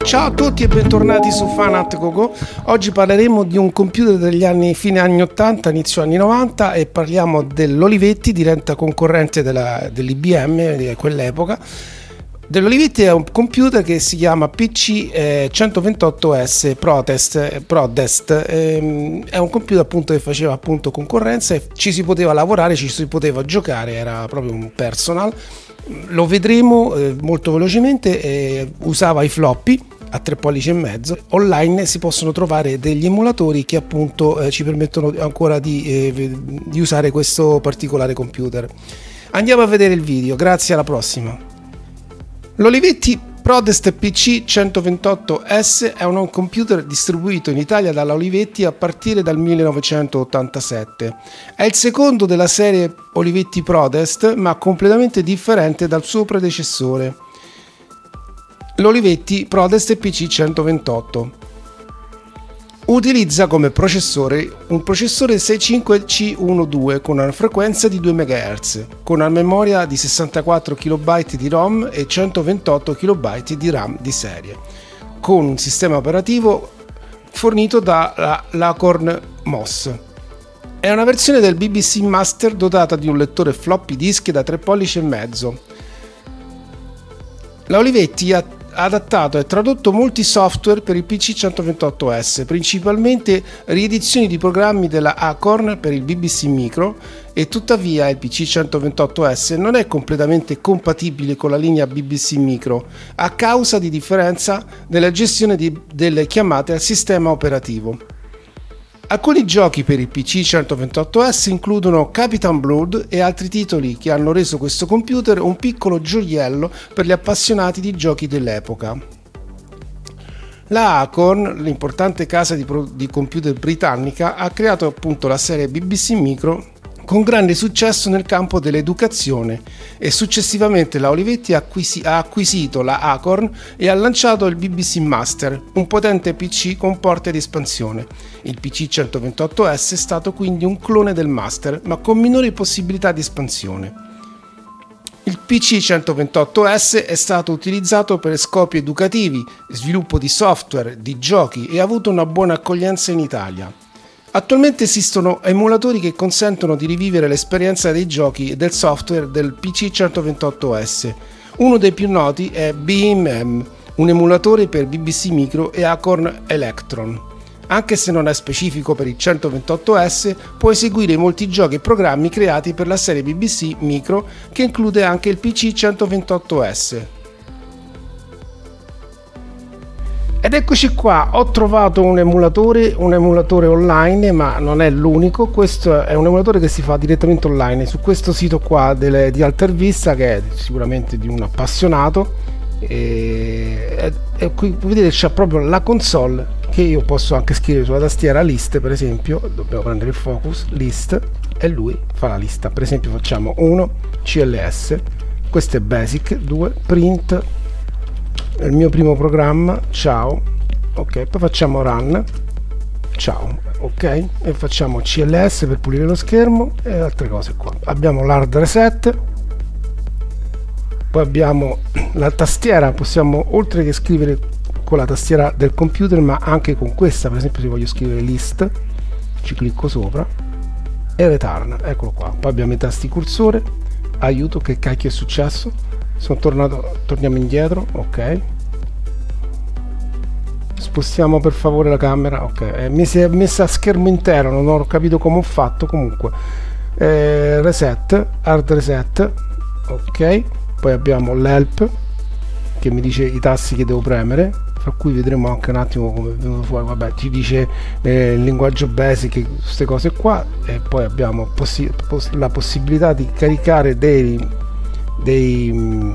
Ciao a tutti e bentornati su Fan@Gogo. Oggi parleremo di un computer degli anni fine anni 80, inizio anni 90 e parliamo dell'Olivetti, diretta concorrente dell'IBM di quell'epoca. Dell'Olivetti è un computer che si chiama PC 128S Prodest. È un computer appunto che faceva appunto concorrenza e ci si poteva lavorare, ci si poteva giocare, era proprio un personal. Lo vedremo molto velocemente. Usava i floppy a 3,5 pollici. Online si possono trovare degli emulatori che appunto ci permettono ancora di usare questo particolare computer. Andiamo a vedere il video, grazie, alla prossima. L'Olivetti Prodest PC 128S è un computer distribuito in Italia dalla Olivetti a partire dal 1987. È il secondo della serie Olivetti Prodest, ma completamente differente dal suo predecessore, l'Olivetti Prodest PC 128. Utilizza come processore un processore 65C12 con una frequenza di 2 MHz, con una memoria di 64 KB di ROM e 128 KB di RAM di serie, con un sistema operativo fornito dalla Acorn MOS. È una versione del BBC Master dotata di un lettore floppy disk da 3,5 pollici. La Olivetti ha adattato e tradotto molti software per il PC 128S, principalmente riedizioni di programmi della Acorn per il BBC Micro, e tuttavia il PC 128S non è completamente compatibile con la linea BBC Micro a causa di differenza nella gestione delle chiamate al sistema operativo. Alcuni giochi per il PC 128S includono Captain Blood e altri titoli che hanno reso questo computer un piccolo gioiello per gli appassionati di giochi dell'epoca. La Acorn, l'importante casa di computer britannica, ha creato appunto la serie BBC Micro con grande successo nel campo dell'educazione, e successivamente la Olivetti ha acquisito la Acorn e ha lanciato il BBC Master, un potente PC con porte di espansione. Il PC 128S è stato quindi un clone del Master, ma con minori possibilità di espansione. Il PC 128S è stato utilizzato per scopi educativi, sviluppo di software, di giochi, e ha avuto una buona accoglienza in Italia. Attualmente esistono emulatori che consentono di rivivere l'esperienza dei giochi e del software del PC 128S. Uno dei più noti è BeamM, un emulatore per BBC Micro e Acorn Electron. Anche se non è specifico per il 128S, può eseguire molti giochi e programmi creati per la serie BBC Micro, che include anche il PC 128S. Ed eccoci qua, ho trovato un emulatore online, ma non è l'unico. Questo è un emulatore che si fa direttamente online su questo sito qua di Altervista, che è sicuramente di un appassionato, e qui vedete c'è proprio la console, che io posso anche scrivere sulla tastiera list, per esempio. Dobbiamo prendere il focus, list, e lui fa la lista. Per esempio facciamo 1 CLS, questo è basic, 2 print, è il mio primo programma, ciao, ok, poi facciamo run, ciao, ok, e facciamo CLS per pulire lo schermo e altre cose qua. Abbiamo l'hard reset, poi abbiamo la tastiera, possiamo oltre che scrivere con la tastiera del computer, ma anche con questa. Per esempio, se voglio scrivere list, ci clicco sopra e return, eccolo qua. Poi abbiamo i tasti cursore, aiuto, che cacchio è successo? Sono tornato, torniamo indietro, ok. Spostiamo per favore la camera, ok. Mi si è messa a schermo intero, non ho capito come ho fatto. Comunque reset, hard reset, ok. Poi abbiamo l'help che mi dice i tasti che devo premere, fra cui vedremo anche un attimo come è venuto fuori. Vabbè, ci dice il linguaggio basic, queste cose qua. E poi abbiamo la possibilità di caricare delle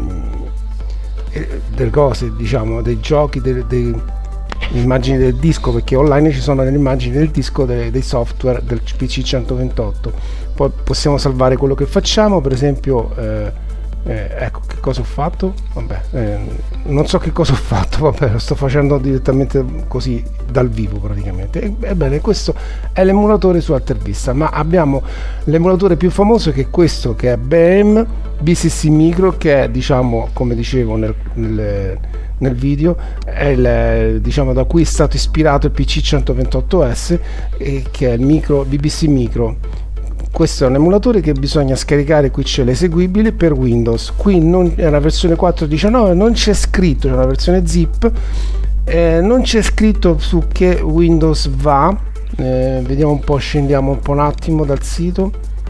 cose, diciamo, dei giochi, delle immagini del disco, perché online ci sono delle immagini del disco dei software del PC 128. Poi possiamo salvare quello che facciamo, per esempio Ecco che cosa ho fatto, vabbè, non so che cosa ho fatto, vabbè, lo sto facendo direttamente così dal vivo praticamente. Ebbene, questo è l'emulatore su Altervista, ma abbiamo l'emulatore più famoso, che è questo, che è BM BCC Micro, che è, diciamo, come dicevo nel video, è diciamo da cui è stato ispirato il PC 128S, che è il micro BBC Micro. Questo è un emulatore che bisogna scaricare, qui c'è l'eseguibile per Windows, qui è una versione 4.19, non c'è scritto, c'è una versione zip, non c'è scritto su che Windows va, vediamo un po', scendiamo un po' un attimo dal sito,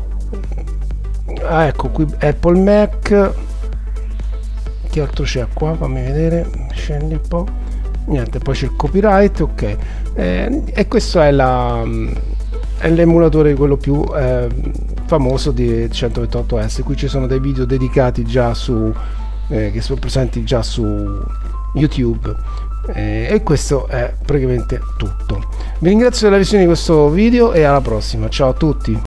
ecco qui Apple Mac, che altro c'è qua, fammi vedere, scendi un po', niente, poi c'è il copyright, ok, e questo è l'emulatore quello più famoso di 128S. Qui ci sono dei video dedicati già che sono presenti già su YouTube, e questo è praticamente tutto. Vi ringrazio della visione di questo video e alla prossima, ciao a tutti.